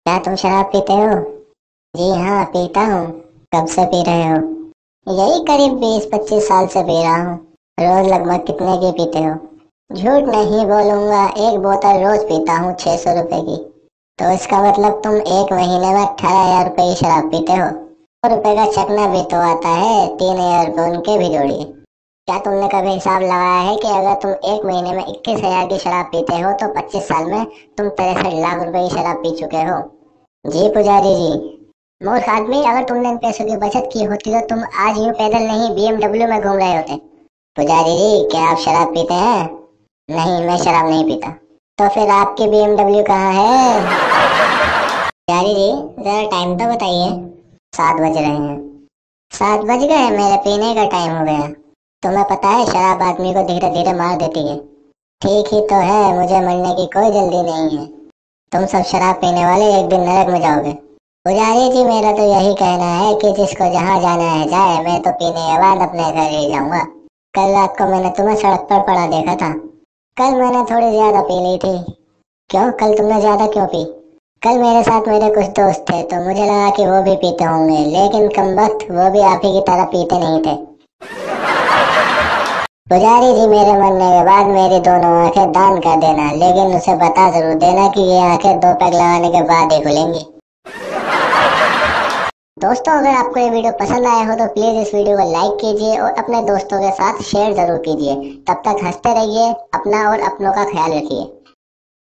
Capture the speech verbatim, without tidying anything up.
क्या तुम शराब पीते हो? जी हाँ पीता हूँ। कब से पी रहे हो? यही करीब बीस पच्चीस साल से पी रहा हूँ। रोज लगभग कितने की पीते हो? झूठ नहीं बोलूंगा, एक बोतल रोज पीता हूँ छह सौ रुपए की। तो इसका मतलब तुम एक महीने में अठारह हजार रुपए की शराब पीते हो। सौ रुपए का चकना भी तो आता है, तीन हजार रुपए उनके भी जोड़िए। क्या तुमने कभी हिसाब लगाया है कि अगर तुम एक महीने में इक्कीस हजार की शराब पीते हो तो पच्चीस साल में तुम तिरसठ लाख रुपए की शराब पी चुके हो? जी पुजारी जी। मूर्ख आदमी, अगर तुमने इन पैसों की बचत की होती तो तुम आज यूं पैदल नहीं बी एम डब्ल्यू में घूम रहे होते। पुजारी जी, क्या आप शराब पीते हैं? नहीं, मैं शराब नहीं पीता। तो फिर आपकी बी एम डब्ल्यू कहाँ है? पुजारी जी, जरा टाइम तो बताइए। सात बज रहे हैं। सात बज गए? मेरे पीने का टाइम हो गया। तुम्हें पता है शराब आदमी को धीरे धीरे मार देती है। ठीक ही तो है, मुझे मरने की कोई जल्दी नहीं है। तुम सब शराब पीने वाले एक दिन नरक में जाओगे। पुजारी जी, मेरा तो यही कहना है कि जिसको जहाँ जाना है जाए, मैं तो पीने के बाद अपने घर ही जाऊंगा। कल रात को मैंने तुम्हें सड़क पर पड़ा देखा था। कल मैंने थोड़ी ज्यादा पी ली थी। क्यों, कल तुमने ज्यादा क्यों पी? कल मेरे साथ मेरे कुछ दोस्त थे तो मुझे लगा कि वो भी पीते होंगे, लेकिन कमबख्त वो भी आप ही की तरह पीते नहीं थे। पुजारी जी, मेरे मरने के बाद मेरी दोनों आंखें दान कर देना, लेकिन उसे बता जरूर देना कि ये आंखें दो पैग लगाने के बाद ही खुलेंगी। दोस्तों, अगर आपको ये वीडियो पसंद आया हो तो प्लीज इस वीडियो को लाइक कीजिए और अपने दोस्तों के साथ शेयर जरूर कीजिए। तब तक हंसते रहिए, अपना और अपनों का ख्याल रखिए।